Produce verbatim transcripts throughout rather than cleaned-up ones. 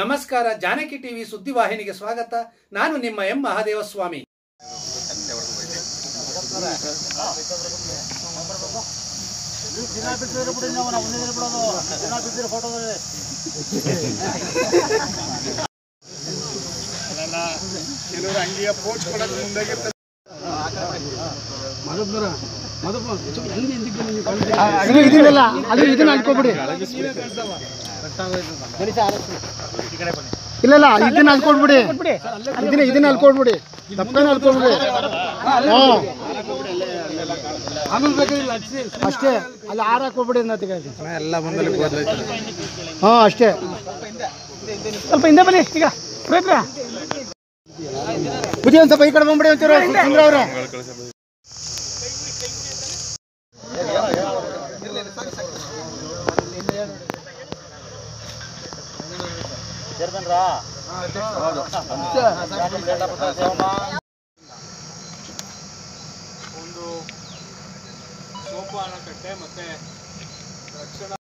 ನಮಸ್ಕಾರ. ಜಾನಕಿ ಟಿವಿ ಸುದ್ದಿವಾಹಿನಿಗೆ ಸ್ವಾಗತ. ನಾನು ನಿಮ್ಮ ಎಂ ಮಹಾದೇವಸ್ವಾಮಿ. ಕೆಲವರು ಅಂಗಿಯ ಪೋಸ್ಟ್ ಕೊಡೋದು ಮುಂದಾಗಿರ್ತಾರೆ. ಇದನ್ನ ಅನ್ಕೋಬಿಡಿ. ಇಲ್ಲ ಇಲ್ಲ ಇದನ್ನ ಅನ್ಕೊಡ್ಬಿಡಿ. ಇದನ್ನ ಇದನ್ನ ಅನ್ಕೊಡ್ಬಿಡಿ. ತಪ್ಪೇನ ಅನ್ಕೊಡ್ಬಿಡಿ. ಅಷ್ಟೇ ಅಲ್ಲಿ ಆರ ಹಾಕೋಬಿಡಿ ಅನ್ನೋದಿಗೆ ಎಲ್ಲ ಬಂದಲ್ಲಿ ಹಾ ಅಷ್ಟೇ. ಸ್ವಲ್ಪ ಹಿಂದೆ ಬನ್ನಿ. ಈಗ ಪ್ರಯತ್ನ ಬುದ್ಧಿ ಒಂದು ಸ್ವಲ್ಪ ಈ ಕಡೆ ಬಂದ್ಬಿಡಿ ಅಂತೀರ ಸುಂದ್ರ ಅವ್ರೆ. ಒಂದು ಸೋಪಾನಕಟ್ಟೆ ಮತ್ತೆ ರಕ್ಷಣಾ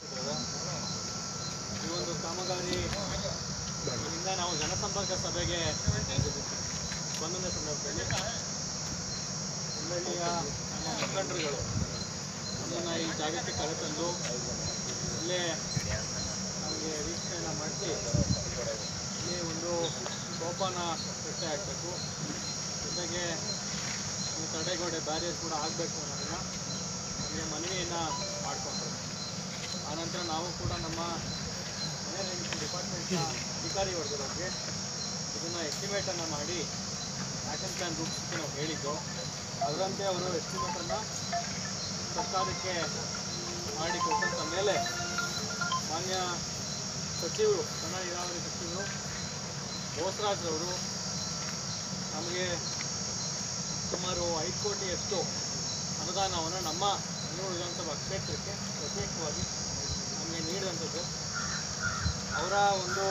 ಈ ಒಂದು ಕಾಮಗಾರಿ ಇಂದ ನಾವು ಜನಸಂಪರ್ಕ ಸಭೆಗೆ ಬಂದ ಸಂದರ್ಭದಲ್ಲಿ ಹುಬ್ಬಳ್ಳಿಯ ನಮ್ಮ ಮುಖಂಡರುಗಳು ನಮ್ಮನ್ನು ಈ ಜಾಗಕ್ಕೆ ಕರೆತಂದು ಇಲ್ಲೇ ನಮಗೆ ವೀಕ್ಷಣೆಯನ್ನು ಮಾಡಿಸಿ ಇಲ್ಲಿ ಒಂದು ಸೋಪಾನ ಕಟ್ಟೆ ಹಾಕಬೇಕು, ಜೊತೆಗೆ ಈ ತಡೆಗೋಡೆ ಬ್ಯಾರಿಯರ್ ಕೂಡ ಆಗಬೇಕು ಅನ್ನೋದನ್ನು ನಮಗೆ ಮನವಿಯನ್ನು ಮಾಡಿಕೊಂಡ್ರು. ಆನಂತರ ನಾವು ಕೂಡ ನಮ್ಮ ಮನೆ ಡಿಪಾರ್ಟ್ಮೆಂಟ್ನ ಅಧಿಕಾರಿ ವರ್ಗದವರಿಗೆ ಇದನ್ನು ಎಸ್ಟಿಮೇಟನ್ನು ಮಾಡಿ ಆ್ಯಕ್ಷನ್ ಪ್ಲ್ಯಾನ್ ರೂಪಿಸೋಕ್ಕೆ ನಾವು ಹೇಳಿದ್ದು. ಅದರಂತೆ ಅವರು ಎಸ್ಟಿಮೇಟನ್ನು ಸರ್ಕಾರಕ್ಕೆ ಮಾಡಿಕೊಟ್ಟಂಥ ಮೇಲೆ ಮಾನ್ಯ ಸಚಿವರು, ಕನ್ನಡ ನೀರಾವರಿ ಸಚಿವರು ಬೋಸರಾಜ್ರವರು ನಮಗೆ ಸುಮಾರು ಐದು ಕೋಟಿಯಷ್ಟು ಅನುದಾನವನ್ನು ನಮ್ಮ ಹನ್ನೂರು ವಿಧಾನಸಭಾ ಕ್ಷೇತ್ರಕ್ಕೆ ಪ್ರತ್ಯೇಕವಾಗಿ ನಮಗೆ ನೀಡಿದಂಥದ್ದು. ಅವರ ಒಂದು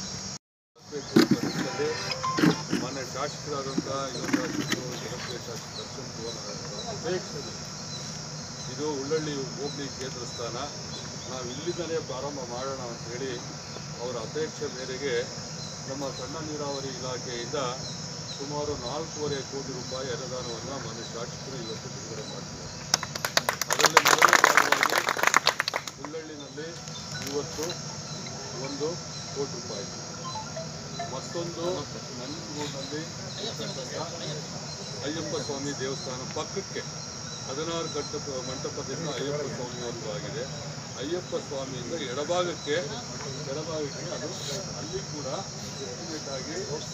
ಮಾನ್ಯ ಶಾಸಕರಾದಂಥ ಜನಪ್ರಿಯ ಶಾಸಕ ದರ್ಶನ್ ಅಪೇಕ್ಷೆ ಇದು ಉಳ್ಳಳ್ಳಿ ಹೋಬಳಿ ಕೇಂದ್ರ ಸ್ಥಾನ, ನಾವು ಇಲ್ಲಿಂದಲೇ ಪ್ರಾರಂಭ ಮಾಡೋಣ ಅಂಥೇಳಿ ಅವರ ಅಪೇಕ್ಷೆ ಮೇರೆಗೆ ನಮ್ಮ ಸಣ್ಣ ನೀರಾವರಿ ಇಲಾಖೆಯಿಂದ ಸುಮಾರು ನಾಲ್ಕೂವರೆ ಕೋಟಿ ರೂಪಾಯಿ ಅನುದಾನವನ್ನು ಮಾನ್ಯ ಶಾಸಕರು ಇವತ್ತು ಬಿಡುಗಡೆ ಮಾಡ್ತಿದ್ದಾರೆ. ಅದರಲ್ಲಿ ಮೊದಲನೇ ಭಾಗವಾಗಿ ಉಳ್ಳಳ್ಳಿನಲ್ಲಿ ಇವತ್ತು ಒಂದು ಕೋಟಿ ರೂಪಾಯಿ, ಮತ್ತೊಂದು ನಂಜನಗೂಡಿನಲ್ಲಿ ಅಯ್ಯಪ್ಪ ಸ್ವಾಮಿ ದೇವಸ್ಥಾನ ಪಕ್ಕಕ್ಕೆ ಹದಿನಾರು ಗಂಟ ಮಂಟಪದಿಂದ ಅಯ್ಯಪ್ಪ ಸ್ವಾಮಿವರೆಗೂ ಆಗಿದೆ. ಅಯ್ಯಪ್ಪ ಸ್ವಾಮಿಯಿಂದ ಎಡಭಾಗಕ್ಕೆ ಎಡಭಾಗಕ್ಕೆ ಅದು ಅಲ್ಲಿ ಕೂಡ ಎಸ್ಟಿಮೇಟ್ ಆಗಿ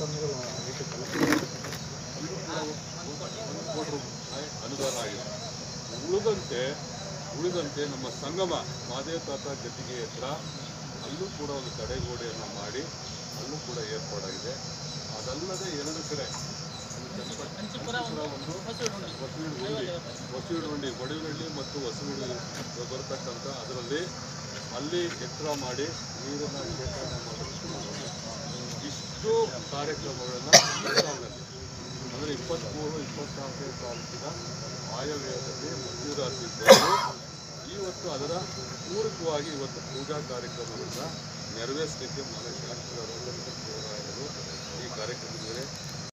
ಒಂದು ಕೋಟಿ ರೂಪಾಯಿ ಅನುದಾನ ಆಗಿದೆ. ಉಳಿದಂತೆ ಉಳಿದಂತೆ ನಮ್ಮ ಸಂಗಮ ಮಾದೇವ ತಾತ ಗದ್ದಿಗೆ ಹತ್ರ ಅಲ್ಲೂ ಕೂಡ ಒಂದು ತಡೆಗೋಡೆಯನ್ನು ಮಾಡಿ ಅಲ್ಲೂ ಕೂಡ ಏರ್ಪಾಡಾಗಿದೆ. ಅದಲ್ಲದೆ ಎರಡು ಕಡೆ ಒಂದು ಹೊಸವೀಡು ಹೊಸವೀಡು ಹುಂಡಿ ಬಡವಿನಹಳ್ಳಿ ಮತ್ತು ಹೊಸವೀಡು ಬರತಕ್ಕಂಥ ಅದರಲ್ಲಿ ಅಲ್ಲಿ ಎತ್ತರ ಮಾಡಿ ನೀರನ್ನು ಶೇಖರಣೆ ಮಾಡೋದಕ್ಕೆ ಇಷ್ಟು ಕಾರ್ಯಕ್ರಮಗಳನ್ನು ಅಂದರೆ ಇಪ್ಪತ್ತ್ಮೂರು ಇಪ್ಪತ್ನಾಲ್ಕನೇ ತಾರೀಕಿನ ಆಯವ್ಯಯದಲ್ಲಿ ಮಂಜೂರಾತಿ ಬಂದು ಇವತ್ತು ಅದರ ಪೂರಕವಾಗಿ ಇವತ್ತು ಪೂಜಾ ಕಾರ್ಯಕ್ರಮವನ್ನು ನೆರವೇರಿಸಲಿಕ್ಕೆ ಮಾನ್ಯ ಶಾಸಕರು ಈ ಕಾರ್ಯಕ್ರಮದಲ್ಲಿ